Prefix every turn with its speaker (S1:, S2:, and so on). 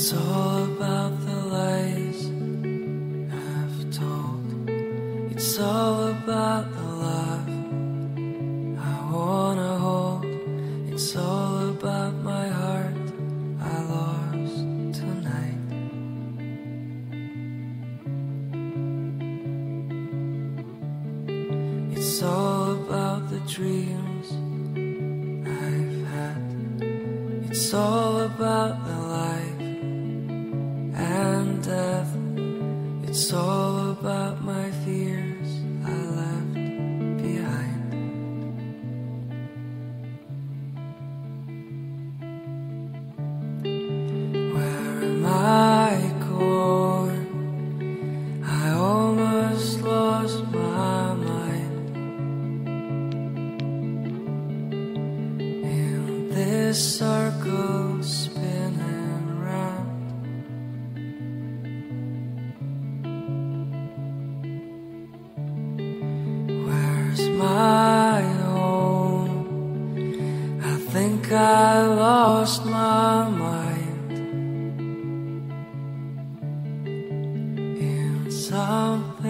S1: It's all about the lies I've told. It's all about the love I wanna hold. It's all about my heart I lost tonight. It's all about the dreams I've had. It's all about the life and death. It's all about my fears I left behind. Where am I going? I almost lost my mind in this circle spinning round. Where's my home? I think I lost my mind in something